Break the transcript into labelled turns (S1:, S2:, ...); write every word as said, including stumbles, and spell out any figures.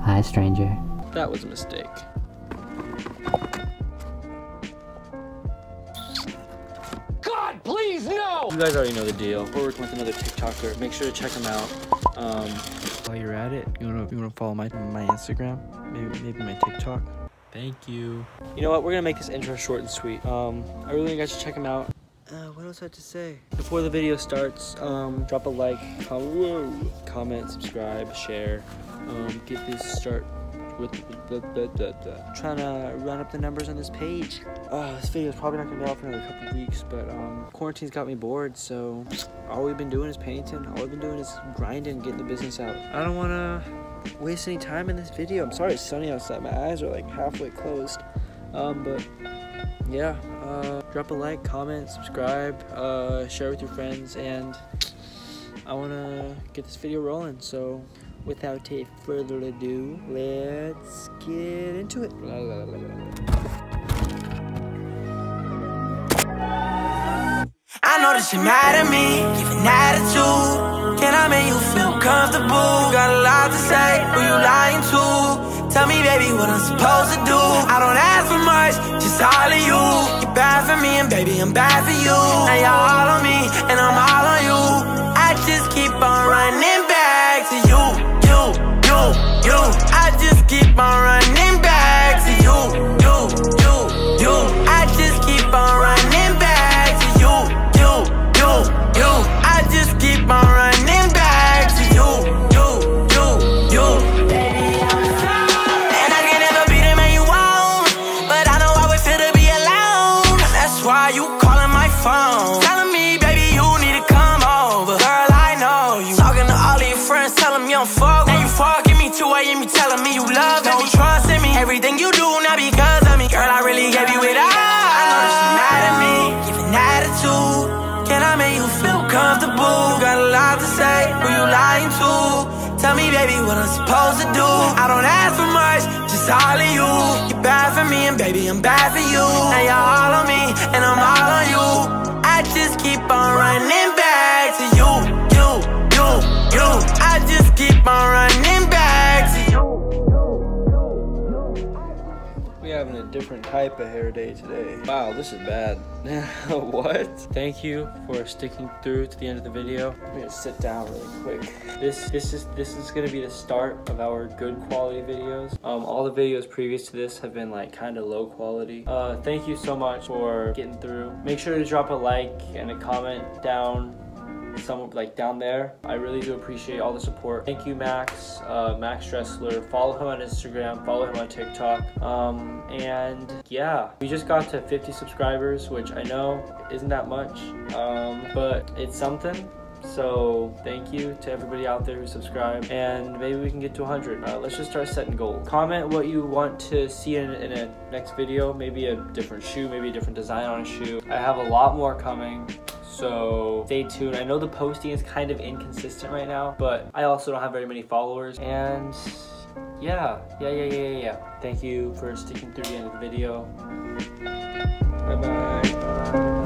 S1: Hi, stranger.
S2: That was a mistake. God, please, no! You guys already know the deal. We're working with another TikToker. Make sure to check him out. Um, while you're at it, you wanna you wanna follow my my Instagram, maybe maybe my TikTok. Thank you. You know what? We're gonna make this intro short and sweet. Um, I really want you guys to check him out. Uh, what else I have to say? Before the video starts, um, drop a like, com whoa, comment, subscribe, share. Um, get this start with the, the, the, the, trying to run up the numbers on this page. Uh, this video is probably not gonna be out for another couple of weeks, but um, quarantine's got me bored, so all we've been doing is painting. All we've been doing is grinding, getting the business out. I don't wanna waste any time in this video. I'm sorry it's sunny outside. My eyes are like halfway closed. Um, but yeah, uh, drop a like, comment, subscribe, uh, share with your friends, and I wanna get this video rolling, so without a further ado, let's get into it. La, la, la, la.
S3: I know that you're mad at me, give an attitude. Can I make you feel comfortable? Got a lot to say, who you lying to? Tell me, baby, what I'm supposed to do. I don't ask for much, just all of you. You're bad for me, and baby, I'm bad for you. Now you're all on me, and I'm all on you. I just keep on running back to you, you, you, you. I just keep on running back to you, you, you, you. I just keep on running back to you, you, you, you. I just keep on running back to you, you, you, you. Baby, I'm sorry. And I can never be the man you want, but I know how it feel to be alone. That's why you calling my phone, telling me, baby, you need to come over. Girl, I know you talking to all of your friends, tell them you don't fuck. Now you fucking me two A M, you telling me you love me. Don't trust in me, everything you do not because of me. Girl, I really gave you it all. I know that you're mad at me, give an attitude. Can I make you feel comfortable? Got a lot to say, who you lying to? Tell me, baby, what I'm supposed to do. I don't ask for much, just all of you. You're bad for me, and baby, I'm bad for you. Now you're all on me, and I'm all on you. I just keep on running back to you, you, you, you. I just keep on running back to you.
S2: We having a different type of hair day today. Wow, this is bad. What? Thank you for sticking through to the end of the video. I'm gonna sit down really quick. This this is this is gonna be the start of our good quality videos. Um, all the videos previous to this have been like kind of low quality. Uh, thank you so much for getting through. Make sure to drop a like and a comment down. Some like down there. I really do appreciate all the support. Thank you, Max, uh, Max Dressler. Follow him on Instagram, follow him on TikTok. Um, and yeah, we just got to fifty subscribers, which I know isn't that much, um, but it's something. So thank you to everybody out there who subscribed, and maybe we can get to one hundred. Uh, let's just start setting goals. Comment what you want to see in, in a next video. Maybe a different shoe, maybe a different design on a shoe. I have a lot more coming, so stay tuned. I know the posting is kind of inconsistent right now, but I also don't have very many followers, and yeah, yeah, yeah, yeah, yeah. Thank you for sticking through the end of the video. Bye-bye.